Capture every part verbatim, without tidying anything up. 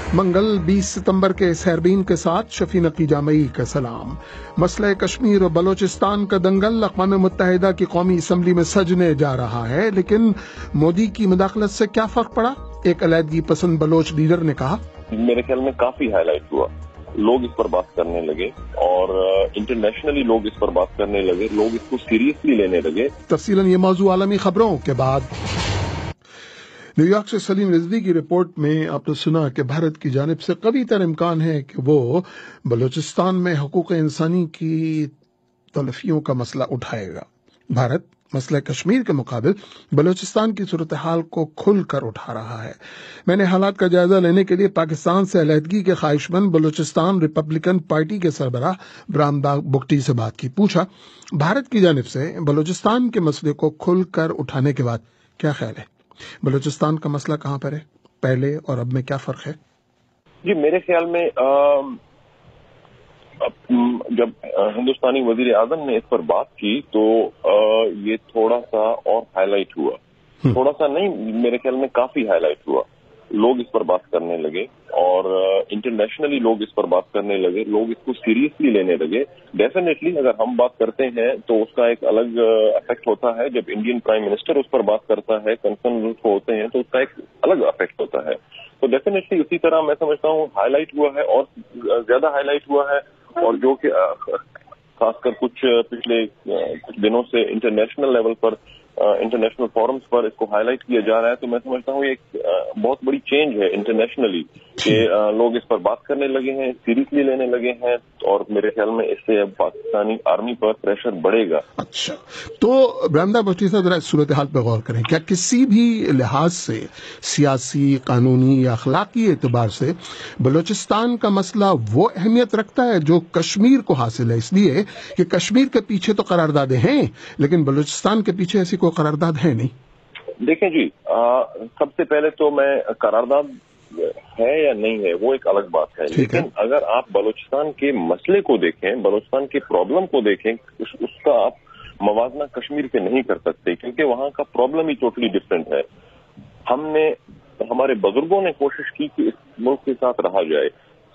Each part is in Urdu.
منگل بیس ستمبر کے سیربین کے ساتھ شفیع نقی جامعی کا سلام۔ مسئلہ کشمیر اور بلوچستان کا دنگل اقوام متحدہ کی قومی اسمبلی میں سجنے جا رہا ہے، لیکن مودی کی مداخلت سے کیا فرق پڑا؟ ایک علیحدگی پسند بلوچ لیڈر نے کہا، میرے خیال میں کافی ہائی لائٹ ہوا، لوگ اس پر بات کرنے لگے اور انٹرنیشنلی لوگ اس پر بات کرنے لگے، لوگ اس کو سیریسلی لینے لگے۔ تفصیلاً یہ موضوع عالمی خبروں کے بعد۔ نیو یارک سے سلیم رضوی کی رپورٹ میں آپ نے سنا کہ بھارت کی جانب سے قوی تر امکان ہے کہ وہ بلوچستان میں حقوق انسانی کی تلفیوں کا مسئلہ اٹھائے گا۔ بھارت مسئلہ کشمیر کے مقابل بلوچستان کی صورتحال کو کھل کر اٹھا رہا ہے۔ میں نے حالات کا جائزہ لینے کے لیے پاکستان سے علیحدگی کے خواہش مند بلوچستان ریپبلکن پارٹی کے سربراہ برامدہ بگٹی سے بات کی، پوچھا بھارت کی جانب سے بلوچستان کے مسئلے کو کھل کر اٹھانے کے بعد کیا خیال ہے؟ بلوچستان کا مسئلہ کہاں پر ہے؟ پہلے اور اب میں کیا فرق ہے؟ جی میرے خیال میں جب ہندوستانی وزیر اعظم نے اس پر بات کی تو یہ تھوڑا سا اور ہائی لائٹ ہوا، تھوڑا سا نہیں، میرے خیال میں کافی ہائی لائٹ ہوا، لوگ اس پر بات کرنے لگے اور انٹرنیشنلی لوگ اس پر بات کرنے لگے، لوگ اس کو سیریسلی لینے لگے۔ ڈیفینیٹلی اگر ہم بات کرتے ہیں تو اس کا ایک الگ افیکٹ ہوتا ہے، جب انڈین پرائم منسٹر اس پر بات کرتا ہے، کنسرن ہوتے ہیں تو اس کا ایک الگ افیکٹ ہوتا ہے۔ تو ڈیفینیٹلی اسی طرح میں سمجھتا ہوں ہائی لائٹ ہوا ہے اور زیادہ ہائی لائٹ ہوا ہے، اور جو کہ خاص کر کچھ پچھلے کچھ دنوں سے انٹرنیشنل لیول پر، انٹرنیشنل فورمز پر اس کو ہائی لائٹ کیا جا رہا ہے، تو میں سمجھتا ہوں یہ ایک بہت بڑی چینج ہے انٹرنیشنلی کہ لوگ اس پر بات کرنے لگے ہیں، سیریسلی لینے لگے ہیں، اور میرے خیال میں اس سے اب پاکستانی آرمی پر پریشر بڑھے گا۔ اچھا، تو برامدہ بگٹی صاحب ذرا صورتحال پہ غور کریں، کیا کسی بھی لحاظ سے سیاسی، قانونی یا اخلاقی اعتبار سے بلوچستان کا مسئلہ وہ اہمیت رکھتا ہے جو کشمیر کو حاصل ہے؟ اس لیے کہ کشمیر کے پیچھے تو قراردادیں ہیں لیکن بلوچستان کے پیچھے ایسی کوئی قرارداد ہے نہیں۔ دیکھیں جی، سب سے پہلے تو میں قرارداد ہے یا نہیں ہے وہ ایک الگ بات ہے، لیکن اگر آپ بلوچستان کے مسئلے کو دیکھیں، بلوچستان کے پرابلم کو دیکھیں، اس, اس کا آپ موازنہ کشمیر سے نہیں کر سکتے، کیونکہ وہاں کا پرابلم ہی ٹوٹلی ڈفرینٹ ہے۔ ہم نے، ہمارے بزرگوں نے کوشش کی کہ اس ملک کے ساتھ رہا جائے،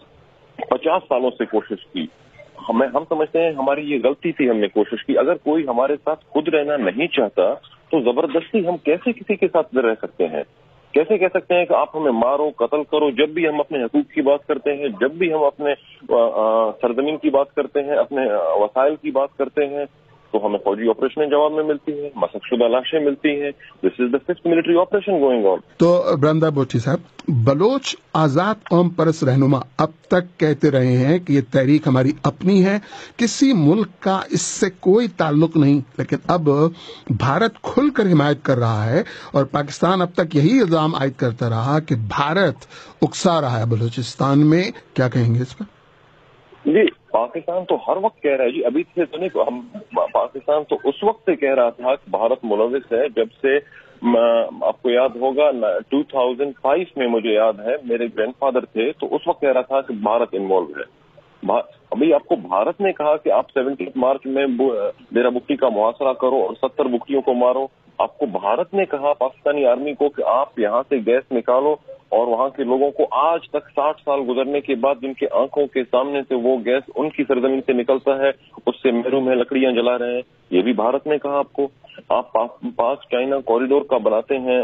پچاس سالوں سے کوشش کی، ہمیں ہم سمجھتے ہیں ہماری یہ غلطی تھی، ہم نے کوشش کی۔ اگر کوئی ہمارے ساتھ خود رہنا نہیں چاہتا تو زبردستی ہم کیسے کسی کے ساتھ رہ سکتے ہیں؟ کیسے کہہ سکتے ہیں کہ آپ ہمیں مارو، قتل کرو؟ جب بھی ہم اپنے حقوق کی بات کرتے ہیں، جب بھی ہم اپنے سرزمین کی بات کرتے ہیں، اپنے وسائل کی بات کرتے ہیں، تو ہمیں فوجی آپریشن جواب میں ملتی ہیں، مسخ شدہ لاشیں ملتی ہیں۔ This is the fifth military operation going on. تو برامدہ بگٹی صاحب، بلوچ آزاد قوم پرست رہنما اب تک کہتے رہے ہیں کہ یہ تحریک ہماری اپنی ہے، کسی ملک کا اس سے کوئی تعلق نہیں، لیکن اب بھارت کھل کر حمایت کر رہا ہے اور پاکستان اب تک یہی الزام عائد کرتا رہا کہ بھارت اکسا رہا ہے بلوچستان میں، کیا کہیں گے اس پر؟ جی پاکستان تو ہر وقت کہہ رہا ہے، جی ابھی سے تو نہیں، ہم پاکستان تو اس وقت سے کہہ رہا تھا کہ بھارت ملوث ہے، جب سے آپ کو یاد ہوگا دو ہزار پانچ میں، مجھے یاد ہے میرے گرینڈ فادر تھے تو اس وقت کہہ رہا تھا کہ بھارت انوالو ہے۔ ابھی آپ کو بھارت نے کہا کہ آپ سیونٹی مارچ میں ڈیرا بگٹی کا محاصرہ کرو اور ستر بگٹیوں کو مارو، آپ کو بھارت نے کہا پاکستانی آرمی کو کہ آپ یہاں سے گیس نکالو، اور وہاں کے لوگوں کو آج تک ساٹھ سال گزرنے کے بعد جن کے آنکھوں کے سامنے سے وہ گیس ان کی سرزمین سے نکلتا ہے، اس سے محروم ہے، لکڑیاں جلا رہے ہیں، یہ بھی بھارت نے کہا آپ کو۔ آپ پاک چائنا کوریڈور کا بناتے ہیں،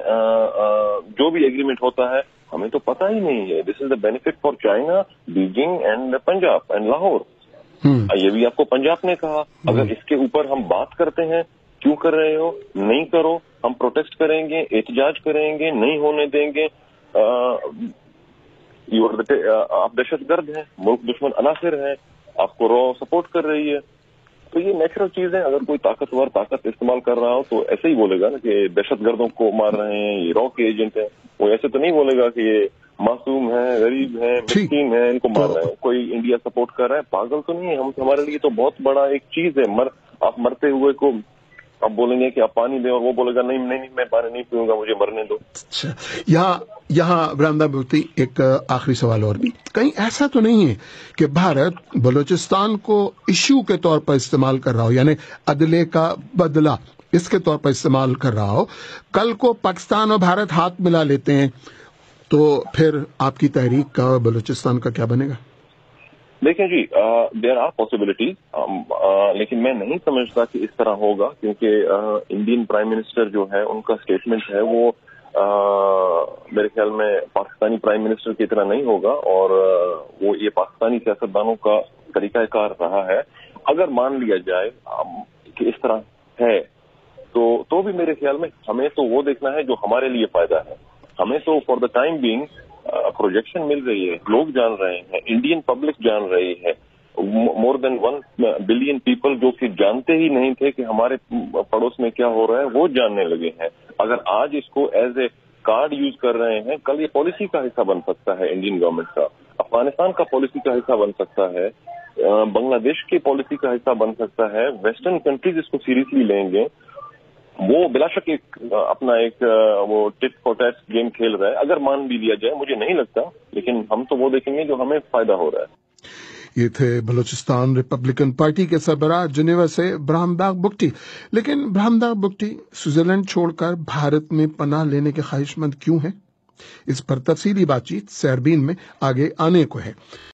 جو بھی ایگریمنٹ ہوتا ہے ہمیں تو پتہ ہی نہیں ہے۔ This is the benefit for China, Beijing and Punjab and Lahore, یہ بھی آپ کو پنجاب نے کہا۔ اگر اس کے اوپر ہم بات کرتے ہیں، کیوں کر رہے ہو؟ نہیں کرو، ہم پروٹیسٹ کریں گے، احتجاج کریں گے، نہیں ہونے دیں گے، آپ دہشت گرد ہیں، ملک دشمن عناصر ہیں، آپ کو رو سپورٹ کر رہی ہے۔ تو یہ نیچرل چیز ہے، اگر کوئی طاقتور طاقت استعمال کر رہا ہو تو ایسے ہی بولے گا نا کہ دہشت گردوں کو مار رہے ہیں، یہ رو کے ایجنٹ ہیں، وہ ایسے تو نہیں بولے گا کہ یہ معصوم ہیں، غریب ہیں، مسکین ہیں، ان کو مار رہے ہیں، کوئی انڈیا سپورٹ کر رہا ہے، پاگل تو نہیں ہے ہم، ہمارے لیے تو بہت بڑا ایک چیز ہے۔ مر آپ مرتے ہوئے کو آپ بولیں گے کہ آپ پانی دیں اور وہ بولے گا نہیں نہیں نہیں میں پانی نہیں پیوں گا، مجھے مرنے دو۔ اچھا، یہاں یہاں برامدہ بگٹی ایک آخری سوال اور بھی، کہیں ایسا تو نہیں ہے کہ بھارت بلوچستان کو ایشو کے طور پر استعمال کر رہا ہو، یعنی عدلے کا بدلہ اس کے طور پر استعمال کر رہا ہو؟ کل کو پاکستان اور بھارت ہاتھ ملا لیتے ہیں تو پھر آپ کی تحریک کا بلوچستان کا کیا بنے گا؟ دیکھیں جی، دیر آر پاسبلٹیز، لیکن میں نہیں سمجھتا کہ اس طرح ہوگا، کیونکہ انڈین پرائم منسٹر جو ہے ان کا اسٹیٹمنٹ ہے وہ میرے خیال میں پاکستانی پرائم منسٹر کی طرح نہیں ہوگا، اور وہ یہ پاکستانی سیاستدانوں کا طریقہ کار رہا ہے۔ اگر مان لیا جائے کہ اس طرح ہے تو تو بھی میرے خیال میں ہمیں تو وہ دیکھنا ہے جو ہمارے لیے فائدہ ہے۔ ہمیں تو for the time being projection مل رہی ہے، لوگ جان رہے ہیں، انڈین پبلک جان رہی ہے، more than one billion people جو کہ جانتے ہی نہیں تھے کہ ہمارے پڑوس میں کیا ہو رہا ہے وہ جاننے لگے ہیں۔ اگر آج اس کو ایز اے کارڈ یوز کر رہے ہیں، کل یہ پالیسی کا حصہ بن سکتا ہے، انڈین گورنمنٹ کا، افغانستان کا پالیسی کا حصہ بن سکتا ہے، بنگلہ دیش کی پالیسی کا حصہ بن سکتا ہے۔ ویسٹرن کنٹریز اس کو سیریسلی لیں گے، وہ بلا شک ایک اپنا ایک وہ ٹٹ فار ٹیٹ گیم کھیل رہا ہے۔ اگر مان بھی لیا جائے، مجھے نہیں لگتا، لیکن ہم تو وہ دیکھیں گے جو ہمیں فائدہ ہو رہا ہے۔ یہ تھے بلوچستان ریپبلکن پارٹی کے سربراہ جنیوا سے برہم داغ بگٹی۔ لیکن برہم داغ بگٹی سوئٹزرلینڈ چھوڑ کر بھارت میں پناہ لینے کے خواہش مند کیوں ہیں؟ اس پر تفصیلی بات چیت سیربین میں آگے آنے کو ہے۔